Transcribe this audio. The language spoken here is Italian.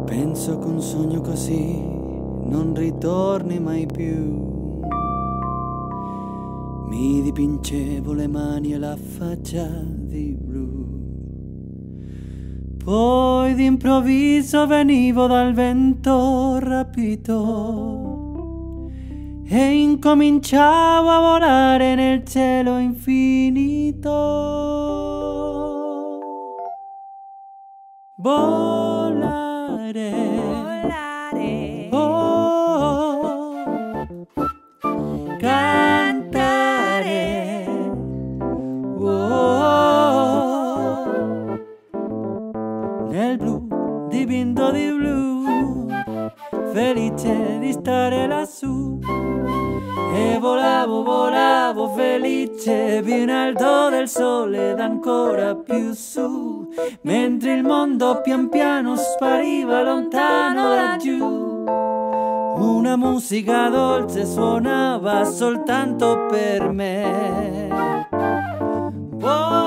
Penso che un sogno così non ritorni mai più. Mi dipingevo le mani e la faccia di blu. Poi d'improvviso venivo dal vento rapito e incominciavo a volare nel cielo infinito. Volare, Volare, oh, cantare, oh, nel blu dipinto di blu, felice di stare lassù. E volavo, volavo felice più in alto del sole ed ancora più su, mentre il mondo pian piano spariva lontano laggiù. Una musica dolce suonava soltanto per me.